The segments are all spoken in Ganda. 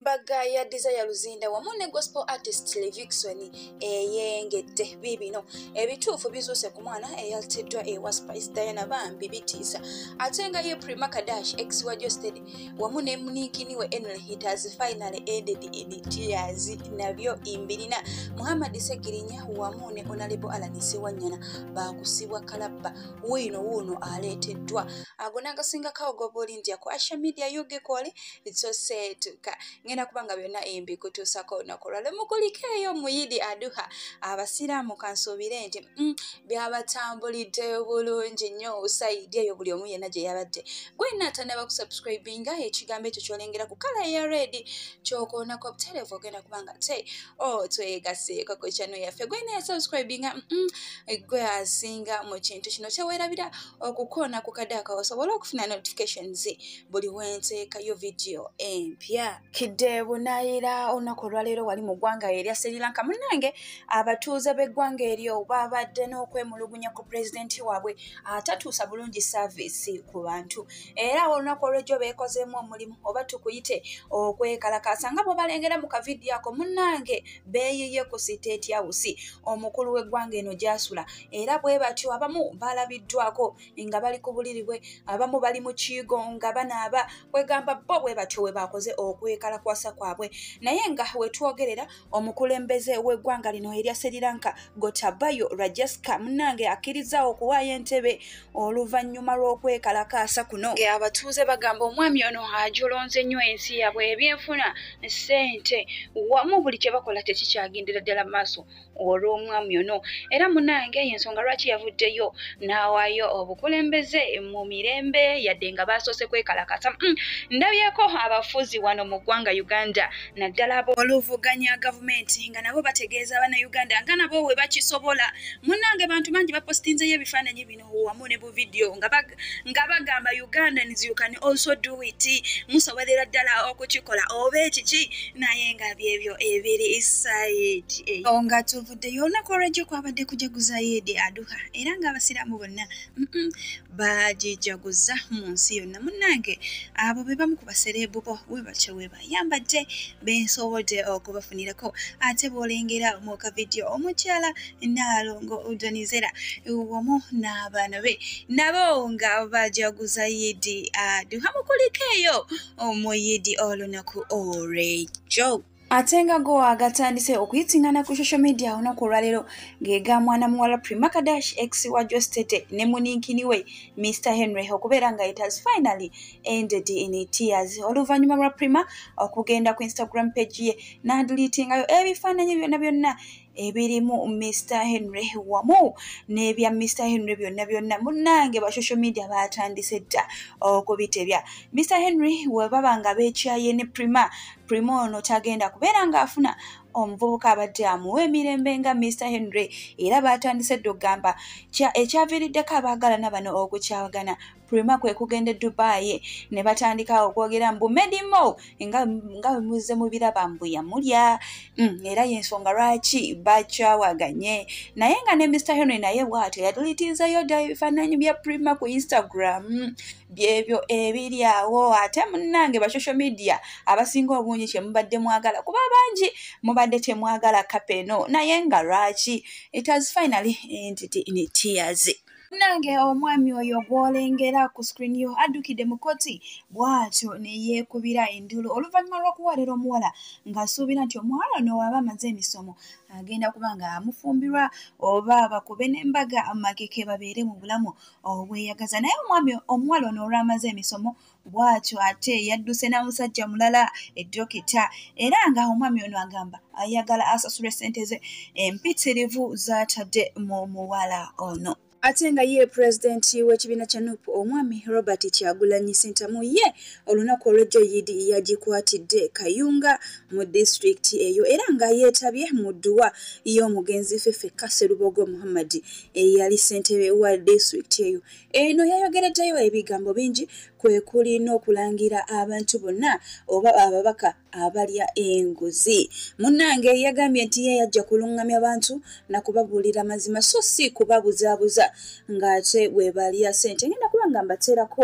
Embaga ya Desire Luzinda wamu ne gospel artist Levixone eyengedde bibino ebituufu bizuuse ku mwana eyalteddwa ewa Spice Diana bambi bitiisa ate nga ye Prima ex wa Josted wamu ne munikiniwe Enel it has finally ended in tears nabyo imbirina Muhammad Segirinya wamu ne Honorable Alanisi Wanyana bakusibwa kalabba wuuno aleeteddwa agona agasinga kawogoboli nti ku social media yugekole itsosetuka ngena kubanga byonna embikutusako nakolale mukulikeyo muyidi aduha abasiraamu kansobire nti byabatambulidde bulungi nnyo usaidi eyo buli omu yenna gye yabadde gwena atanaba kusubscribinga ekigambo ekyo kyolengera ku kala ya red kyokoonako televu ogenda kubanga twegaseeko ku channel yaffe gwena yasubscribinga gwe asinga mu kintu kino kyewerabira okukoona ku kadaka osobola okufuna notifications buli wenteekayo video empya kidde bunayira olunaku olwaleero wali mu ggwanga erya Sri Lanka munnange abatuuze b'eggwanga eryo babadde n'okwemulugunya ku pulezidenti waabwe atatuusa bulungi saavisi ku bantu era olunaku olw'ejjo beekozeemu omulimu oba tukuyite okwekalakaasa nga bwe balengera mu kavidiyo ako munnange beeyiye ku siteeti house omukulu w'eggwanga eno gy'asula era bwe batyo abamu balabiddwako nga bali ku buliri bwe abamu bali mu kiyigo nga banaaba kwegamba bo bwe batyo we bakoze okwekalakwasa kwabwe naye nga wetwogerera omukulembeze w'eggwanga lino erya Sri Lanka Gotabaya Rajapaksa munnange akkiriza okuwaayo entebe oluvannyuma lw'okwekalakaasa kuno abatuuze bagamba omwami ono ajolonze nnyo ensi yabwe ebyenfuna ssente wamu buli kye bakola tekikyagendera ddala maaso olw'omwami ono era munnange y'ensonga lwaki yavuddeyo n'awaayo obukulembeze mu mirembe yadde nga basoose kwekalakaasa ndabyeko abafuzi wano mu ggwanga Uganda naddala oluvuganya gavumenti nga nabo bategeeza Bannayuganda nga nabo we bakisobola munnange bantu bangi bapostinzeyo ebifaananyi bino wamu ne bu video nga bagamba Ugandans you can also do it musobolera ddala okukikola oba ekiki naye nga byebyo ebiri side nga tuvuddeyo olunaku olw'ejjo kwabadde kujaguza Eid aduha era nga abasiraamu bonna bagijaguza mu nsi yonna munnange abo be bamu ku basereebu bo we batyo we bayambadde bensobodde okubafunirako ate bw'olengera mu kavidiyo omukyala Naalongo Udonizera wamu n'abaana be nabo nga bajaguza Eid aduha mukulikeeyo mu Eid olunaku olw'ejjo ate nga go agatandise okuyitingana ku social media olunaku olwaleero ng'ega mwana muwala Prima ex wa Josted ne muninkiniwe Mr. Henry okubeera nga it has finally ended in tears oluvannyuma lwa Prima okugenda ku Instagram page ye n'adiliitingayo ebifaananyi byonna ebirimu Mr. Henry wamu n'ebya Mr. Henry byonna munnange ba social media batandise dda okubitebya Mr. Henry we baba nga beekyaye ne Prima ono tagenda kubeera ng'afuna omuvubuka abadde amuwa emirembe nga Mr. Henry era batandise dda okugamba ekyaviiriddeko abaagalana bano okukyawagana Prima kwe kugenda Dubai ne batandika okwogera mbu medimo nga muzze mu biraba mbu yamulya era y'ensonga lwaki bakyawaganye naye nga ne Mr. Henry naye bw'atyo yadiliitinzeyo dda ebifaananyi bya Prima ku Instagram byebyo ebiri awo ate munnange ba social media abasinga obungi kye mubadde mwagala kuba bangi mubadde temwagala kapeno naye nga lwaki it has finally ended in tears nange omwami oyo gw'olengera ku screen yo addukidde mu koti bw'atyo ne yeekubira endulo oluvannyuma lw'okuwalira omuwala ng'asuubira nti omuwala ono waba amaze emisomo agenda kuba nga amufumbirwa oba bakube n'embaga amakeke babeere mu bulamu obweyagaza naye omuwala ono olw'amaze emisomo bw'atyo ate yadduse n'omusajja mulala eddokita era nga omwami ono agamba ayagala asasulwe ssente ze empitirivu z'atadde mu muwala ono ate nga ye pulezidenti w'ekibiina kya NUP omwami Robert Kyagulanyi Ssentamu ye olunaku olw'ejjo Eid yagikwatidde Kayunga mu disitulikiti eyo era nga yeetabye mu dduwa y'omugenzi Fefe Kaserubogo Muhammad eyali ssentebe wa disitulikiti eyo eno yayogereddeyo ebigambo bingi kwe kuli n'okulangira abantu bonna oba ababaka abalya enguzi munnange yagambye nti ye yajja kulungamya abantu na kubabuulira mazima so si kubabuzaabuza ng'ate bwe balya ssente ngenda kuba nga mbateerako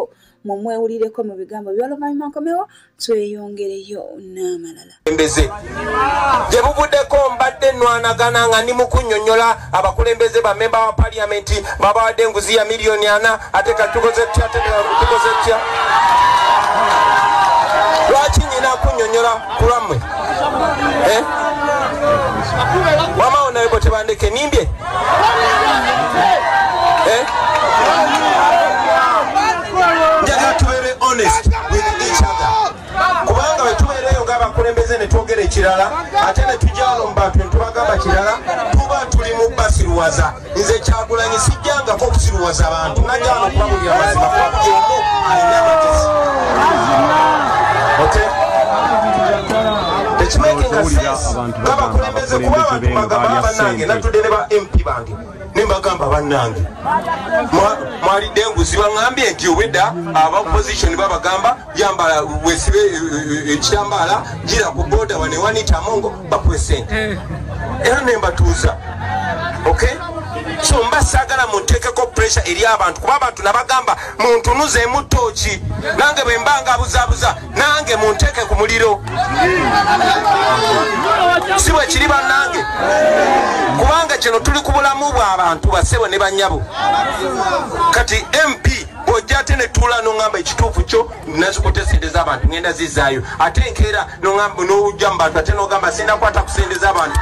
mumwewulireko mu bigambo by'oluvannyuma nkomewo tweyongereyo n'amalala. Embeze gye buvuddeko mbadde nwanagana nga ndi mu kunnyonnyola abakulembeze bammemba wa paliyamenti babawadde enguzi ya miliyoni 4 ate katukoze tutya lwaki nyina kunnyonnyola ku lwammwe wamawo nawe bwe tebandeke nimbye njagala tubeere honest with each other kubanga bwe tubeereyo ng'abakulembeze ne twogera ekirala ate ne tujjalo mu bantu ne tubagamba kirala tuba tuli mu basiruwaza. Nze Kyagulanyi sijjangako okusiruwaza abantu najjano okubabulira mazima omu alina amagezi. Tekimakinga sense ng'abakulembeze kuba abantu bagamba bannange natudde ne ba MP bange nembagamba bannange mwalidde enguzi baŋŋambye nti obwedda aba opposition babagamba yambala wesibe ekitambaala gira ku boda wanewanitamongo bakuwe sente era nembatuuza so mba saagala munteekeko pressure eri abantu kuba abantu nabagamba muntunuzeemu ttooki nange bwe mbanga abuzaabuza nange munteeke ku muliro si bwe kiri bannange kubanga kino tuli ku bulamu bw'abantu bassebo ne bannyabo kati MP bw'ojja ate ne tuula n'oŋŋamba ekituufu kyo nazikutte sente z'abantu ŋŋenda zizzaayo ate enkeera n'oŋŋamba n'ojja mu bantu ate n'ogamba sindakwata ku sente z'abantu.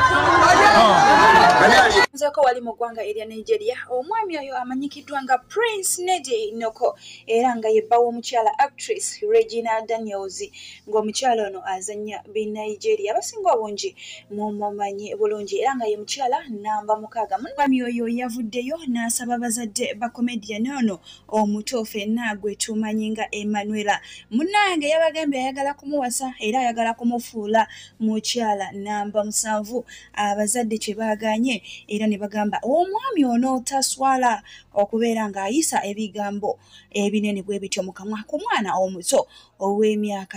Nzeko wali mu ggwanga erya Nigeria omwami oyo amanyikiddwa nga Prince Nede Noko era nga yebba w'omukyala actress Regina Daniels ng'omukyala ono azannya bi Nigeria abasinga obungi mumumanyi bulungi era nga ye mukyala namba 6. Omwami oyo yavuddeyo n'asaba bazadde ba comedian ono omuto ffenna gwe tumanyi nga Emmanuela munnange yabagambye ayagala kumuwasa era ayagala kumufuula mukyala namba 7 abazadde kye baaganye era ne bagamba omwami ono taswala okubeera ng'ayisa ebigambo ebinene bwe bityo mu kamwa ku mwana omuto ow'emyaka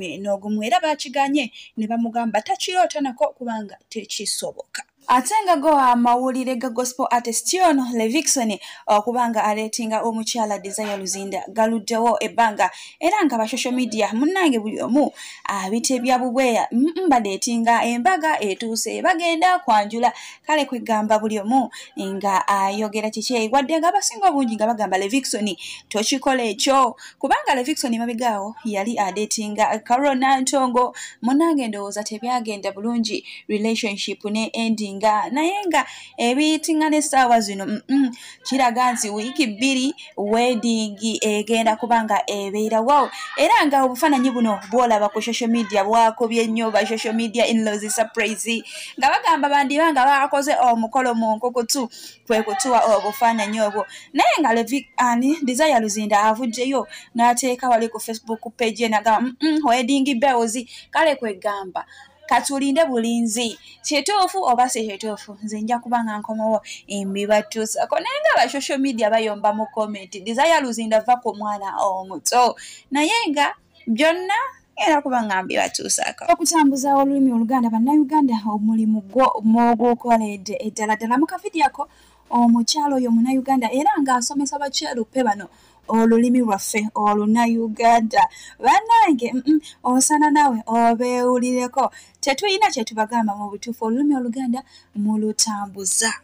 11 era baakiganye ne bamugamba takiroota nako kubanga tekisoboka. Ate nga go amawulire ga gospel artist ono Levixone okubanga aleetinga omukyala Desire Luzinda galuddewo ebbanga era nga ba social media munnange buli omu abitebya bubweya badeetinga embaga etuuse bagenda kwanjula kale kwegamba buli omu nga ayogera kiki wadde nga abasinga obungi nga bagamba Levixone tokikola ekyo kubanga Levixone mabegaawo yali adeetinga Corona Ntongo munnange ndowooza tebyagenda bulungi relationship ne ending naye nga ebiyitinga n'essaawa zino kiraga nti wiiki 2 wedding egenda kubanga ebeerawo era nga obufaananyi buno bwolaba ku social media bwakobye nnyo ba social media in-laws surprise nga bagamba bandiba nga bakoze omukolo mu nkukutu kwe kutuwa obufaananyi obwo naye nga Desire Luzinda avuddeyo n'ateeka wali ku Facebook page nagamba wedding bells kale kwegamba katulinde bulinzi kyetuufu oba si kyetuufu nze nja kubanga nkomawo embibatuusako naye nga ba social media bayomba mu comment Desire Luzinda va ku mwana omuto naye nga byonna era kubanga mbibatuusako okutambuza olulimi Oluganda bannayuganda omulimu gw'ogukoledde eddala mu kavidyako omukyalo oyo munnayuganda era ng'asomesa bakyeruppe bano olulimi lwaffe olunayuganda bannange osana nawe obeewulireko tetulina kye tubagamba mu butuufu olulimi Oluganda mulutambuza.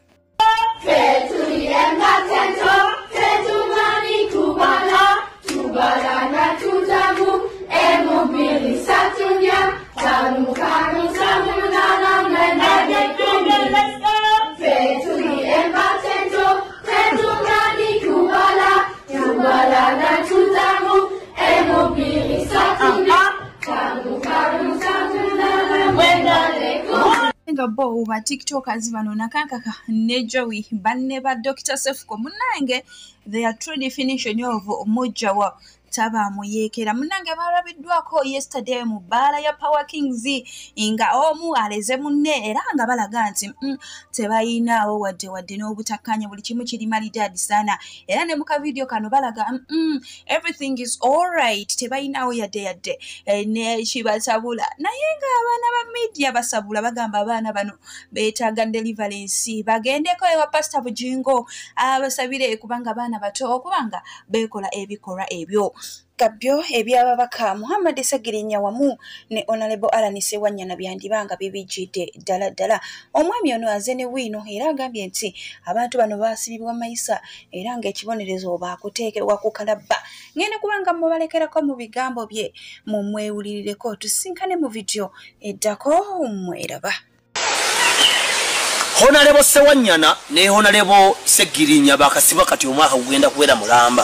Bo ba tiktokers bano nakankaka ne Joey banne ba Dr. Sefko munnange they are true definition of mujja wa taba muyekera munange balabiddwako yesterday mu bbaala ya Power Kings nga omu aleze munne era nga balaga nti tebayinaawo wadde n'obutakkanya buli kimu kiri maridadi sana era ne muka video kano balaga everything is alright tebayinaawo yadde ne kibatabula naye nga abaana ba media basabula bagamba abaana bano beetaaga deliverance bagendeko ewa Pastor Bujingo abasabire kubanga abaana bato kubanga bekola ebikolwa ebyo kabyo ebyababaka Muhammad Sagirinya wamu ne Honorable Alanise Wanyana byandibanga bibijide dala omwami ono azene wino era agambye nti abantu bano basibibwa mayisa era nga ekibonerezo bakuteekerwa ku kalabba ngene kubanga mubalekerako mu bigambo bye mu mwewulirireko tusinkane mu video eddako mweraba Honorable Sewanyana ne Honorable Sagirinya bakasiba kati omwaka kugenda kuwera mulamba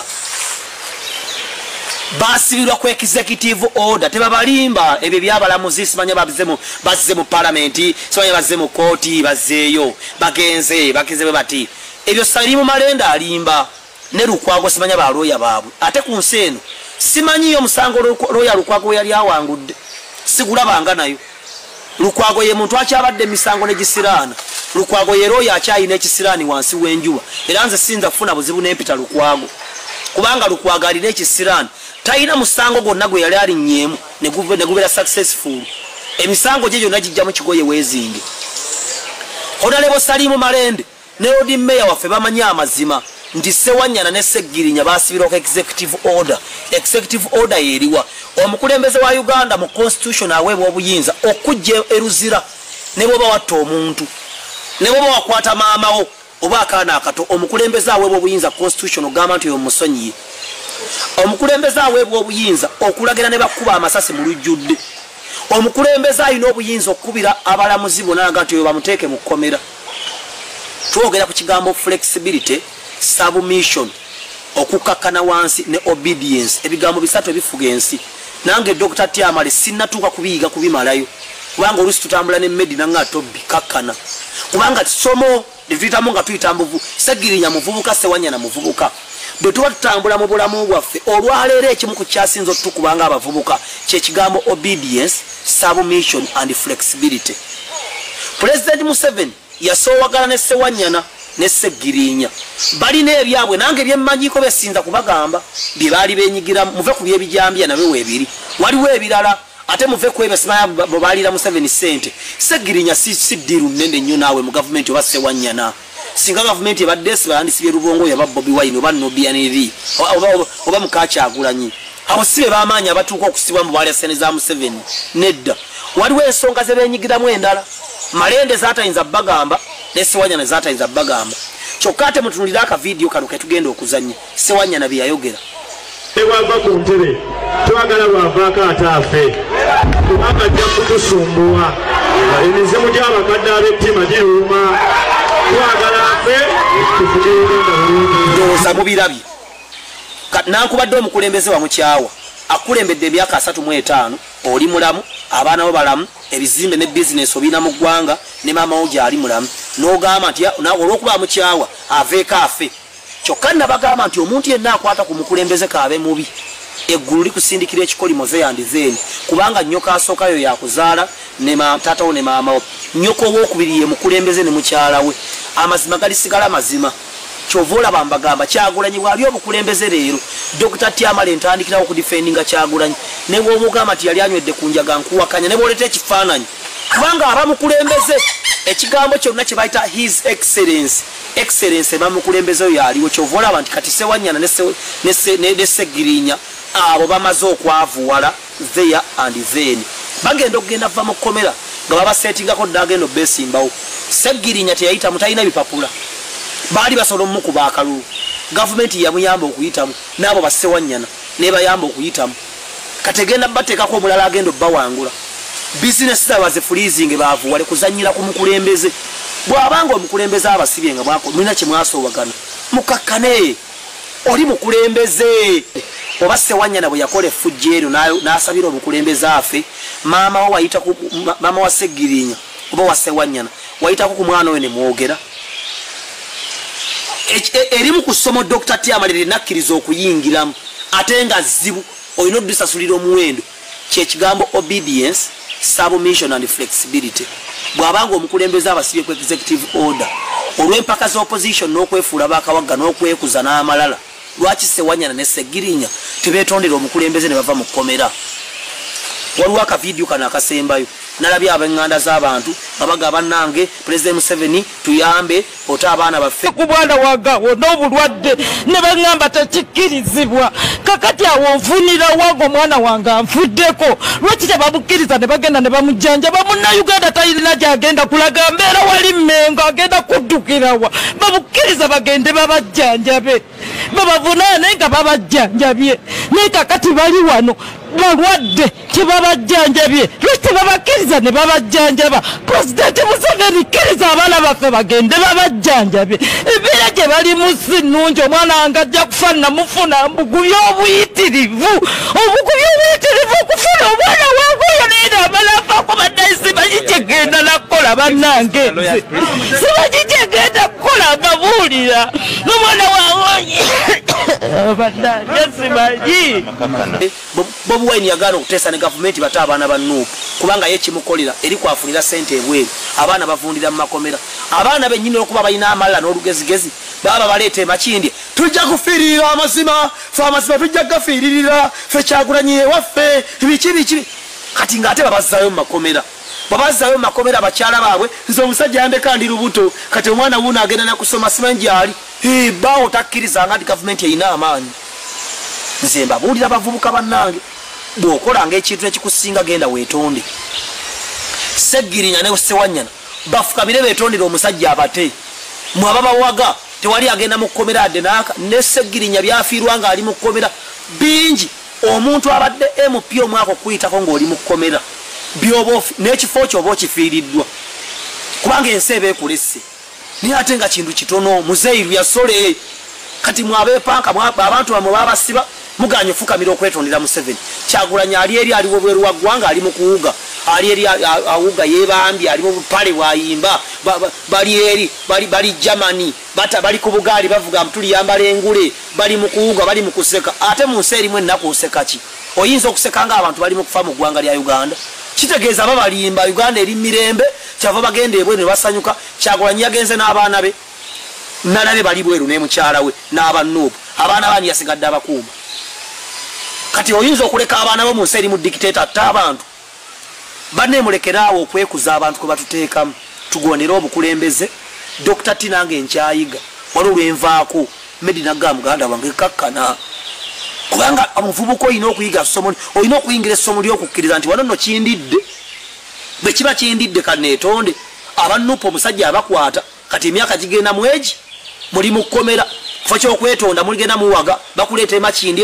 basibirwa ku executive order tebabalimba ebyo byabalamuzi simanya bazze mu parliament simanya bazze mu kooti bazzeeyo bagenze bati ebyo salimu malenda alimba ne Lukwago simanya ba lawyer baabwe ate ku nseno simanyi yo musango lawyer Lukwago yali awangudde sigulabanga nayo Lukwago ye muntu akyabadde misango ne gisirana Lukwago ye lawyer akyayina ekisirani wansi w'enjuba era nze sinza kufuna buzibu n'empita Lukwago kubanga Lukwago alina ekisirani taina musango gonna gwe yali ali nnyemu ne gubera successful emisango gye gyonna gijja mu kigoye weezinge Honorable Salimu Malende ne Lord Mayor waffe bamanya amazima nti Sewanyana ne Sagirinya basibirwa ku executive order yeriwa omukulembeze wa Uganda mu constitution aweebwa obuyinza okujja eruzira ne bwoba watta omuntu ne bwoba wakwata maamawo oba akaana akato omukulembeze aweebwa obuyinza constitution ogamba nti oyo musonyiye omukulembeze aweebwa obuyinza okulagira ne bakuba amasasi mu lujjudde omukulembeze alina obuyinza okubira abalamuzi bonna nga nti oyo bamuteeke mu kkomera twogera ku kigambo flexibility submission okukakkana wansi ne obedience ebigambo bisatu ebifuga ensi nange Dr. Tiamale sinnatuuka kubiyiga kubimalayo kubanga olusi tutambula ne Medina nga tobikakkana kubanga kisomo lituyitamu nga tuyita mbuvu Sagirinya muvubuka Sewanyana muvubuka bwe tuba tutambula mu bulamu bwaffe olwaleero ekimu ku kyasinza otutukubanga abavubuka kyekigambo obedience submission and flexibility. President Museveni yasoowagana ne Sewanyana ne Sagirinya balina ebyabwe nange byemmanyiko besinza kubagamba bye baali benyigira muve ku byebijambya nabe weebiri waliwo ebirala ate muve ku ebyo simanya bbalira Museveni sente Sagirinya si ddiru nnende nnyo naawe mu gavumenti oba Sewanyana singa gavumenti ebadde sibalandisibye Lubongo yaba Bobi Wine oba Nobianiri oba Mukakyagulanyi abo sibe bamaanyi abatuuka okusibwa mu bwalya sene za Museveni nedda waliwo ensonga ze benyigiramu endala Malende zaatayinza bagamba ne Sewanyana zaatayinza bagamba kyokka ate mutunulira aka video kano ketugenda okuzannya Sewanyana bye yayogera ewava ku ntebe twagala lwavaako ataafe kubanga ajja kutusumbuwa emizimu gy'abakadde ab'ettima giruuma twagala afe ndowooza mubirabye nankubadde omukulembeze wamukyawa akulembedde emyaka 35 oli mulamu abaana bo balamu ebizimbe ne bizinesi obina mu ggwanga ne maama wo gyali mulamu n'ogamba nti olw'okuba mukyawa aveeko afe kyokka nabagamba nti omuntu yenna akwata ku mukulembeze kaabe mubi eggulu likusindikira ekikolimo ze yandizeeni kubanga nnyoko asookayo yakuzaala ne taatawo ne maamawo nnyoko owookubiri ye mukulembeze ne mukyala we amazima galisigala mazima kyova olaba mbagamba Kyagulanyi bwali obukulembeze leero Dr. Tiamale ntandikirawo okudifendinga Kyagulanyi ne bw'omugamba nti yali anywedde ku njaga nkuwakanya ne bw'oleeta ekifaananyi kubanga aba mukulembeze ekigambo kyonna kye bayita his excellence eba mukulembeze oyo yaliwo kyova olaba nti kati Sewanyana ne Sagirinya abo bamaze okwavuwala there and then bagenda okugenda va mu kkomera nga babaseetingako dda agenda obeesimbawo Sagirinya teyayita mutalina bipapula baali basobola omukuba akalulu gavumenti yamuyamba okuyitamu n'abo ba Sewanyana nebayamba okuyitamu kategenda bateekako omulala agenda obbawangula bizinesi zaabwe bazifulizing baavuwale kuzannyira ku mukulembeze bw'abanga omukulembeze abasibye nga mulina kye mwasoowagana mukakkane oli mukulembeze oba Sewanyana bwe yakola effujjo eryo n'asabira omukulembeze afe maama wa Sagirinya oba wa Sewanyana wayitako ku mwana we ne mwogera erimu ku ssomo Dr. Tiamale nakkiriza okuyingiramu atenga zibu oyino disasulira omuwendo kyekigambo obedience submission and flexibility bwabanga omukulembeze abasibye ku executive order olw'empaka za opposition n'okwefuula bakawagga n'okwekuza n'amalala lwaki Sewanyana ne Segirinya tebetondera omukulembeze ne bava mu kkomera waliwo akavidiyo kano akasembayo nalabye ab'enganda z'abantu abaga bannange President Museveni tuyambe ota abaana baffe ku bwana wagawo n'obulwadde ne baŋŋamba tekikkirizibwa kakati awo nfunira wange omwana wange anfuddeko lwaki tebamukkiriza ne bagenda ne bamujjanjaba munnayuganda tayirina gyagenda kulaga mbeera wali mmengo agenda kuddukirawa bamukkiriza bagende babajjanjabe babavunaane nga babajjanjabye naye kakati bali wano balwadde tebabajjanjabye lwaki tebabakkiriza ne babajjanjaba Pulezidenti Museveni kkiriza abaana baffe bagende babajjanjabye embeera gye balimu si nnungi omwana wange ajja kufa namufuna mbugubi obuyitirivu okufuna omwana wange oyo naye naamalafaako bannayisi simanyi kyegenda nakukola bannange simanyi kyegenda kukola mbabuulira n'omwana wange bannange simanyi Bobi Wine yagaana okuteesa ne gavumenti bata abaana ba Nuupu kubanga ye kimukolera eri kwafunira ssente ebweru abaana bavundira mu makomera abaana bennyini okuba balina amalala n'olugezigezi baba baleeta emakindye tujja kufiirira amazima fe amazima tujja gafiiririra fe Kyagulanyi ewaffe biki kati ng'ate babazzaayo mu makomera babazzaayo mu makomera abakyala baabwe nze omusajja yandeka ndi lubuto kati omwana wuuno agenda nakusoma simanyi gy'ali baawo takkirizanga nti gavumenti erina amaanyi nze mbabuulira bavubuka bannange bw'okolanga ekintu ekikusinga genda weetonde Segirinya ne Sewanyana bafukamire beetondera omusajja abate mwaba bawaga tewali agenda mu kkomera adde naaka ne Segirinya byafiirwa nga ali mu kkomera bingi omuntu abadde MP omwaka okuyitako ng'oli mu kkomera byoba n'ekifo kyoba okifiiriddwa kubanga ensi eba ekulesse naye ate nga kintu kitono muzeeyiru yasole kati mwabeepanka abantu bamwe babasiba muganye ofukamira okwetondera Museveni Kyagulanyi ali eri aliwo bweru wa ggwanga ali mu kuwuga ali eri awuga yeebambye ali mu bupale bwayimba bali eri bali Germany bali ku bugaali bavuga mutuli yambala engule bali mu kuwuga bali mu kuseka ate mu nsi erimu ennaku oseka ki oyinza okuseka nga abantu bali mu kufa mu ggwanga lya Uganda kitegeeza babalimba Uganda eri mirembe kyava bagenda ebweru ne basanyuka Kyagulanyi yagenze n'abaana be nalabe bali bweru ne mukyala we n'aba Nuupu abaana bani yasigadde abakuuma kati oyinza okuleka abaana bo mu nsi erimu dictator atta abantu banne mulekeraawo okwekuza abantu kwe batuteekamu tugondera obukulembeze Dr. Tinange nkyayiga wali olwenvaako Medina ga muganda wange kakkana kubanga omuvubuka olina okuyiga ssomo olina okuyingira essomo ly'okukkiriza nti wano nno kindidde bwe kiba kindidde kaneetonde abanuupu omusajja abakwata kati emyaka gigenda mu egi muli mu kkomera kufa kyokwetonda muligenda muwaga bakuleeta emakindi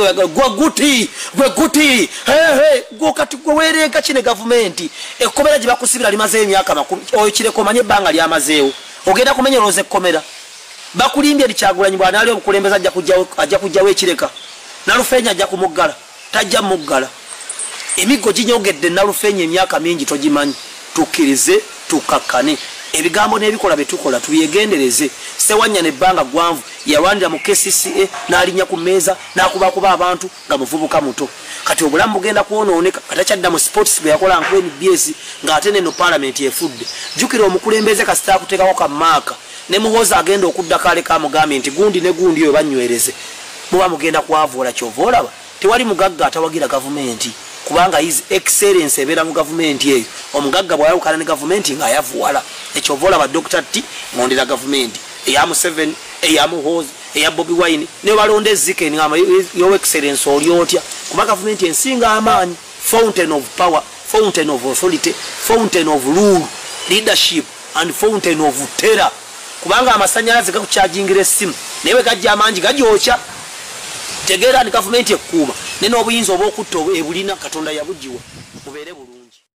gwe guti gwe kati gwe weerenga kine gavumenti ekkomera gye bakusibira limazeeyo emyaka 10 oyo kireko omanye ebbanga lyamazeewo ogenda kumenyerooza ekkomera bakulimbye Kyagulanyi bw'anaali obukulembeze ajja kujjawo ekireka Nalufeenya ajja kumuggala tajja muggala emiggo ginyogedde Nalufeenya emyaka mingi togimanyi tukkirize tukakkane ebigambo n'ebikola betukola tubyegendereze Sewanyana ebbanga gwanvu yalwanira mu KCCA n'alinya ku mmeeza n'akubakuba abantu nga muvubuka muto kati obulamu bugenda kwonooneka atakyadda mu sports bwe yakola nku NBS ng'ate neno parliament efudde jjukira omukulembeze kasita akuteekako kammaaka ne muhooza agenda okuddako aleka amugambye nti gundi ne gundi oyo banywereze muba mugenda kwavoola kyova olaba tewali mugagga atawagira gavumenti kubanga his excellence ebeera mu gavumenti eyo omugagga bw'ayawukana ne gavumenti ng'ayavuwala ekyova olaba Dr. T ngondera gavumenti eya Museveni eya Muhoozi eya Bobi Wine ne balonda ezzike ngamba your excellence oli otya kuba gavumenti ensinga amaanyi fountain of power fountain of authority fountain of rule leadership and fountain of terror kubanga amasannyalaze gakukyajingira essimu naye bwe gajja amangi gagyokya tegeera ni gavumenti ekkuuma ne n'obuyinza obw'okutta ebulina Katonda yabugiwa mubeere bulungi.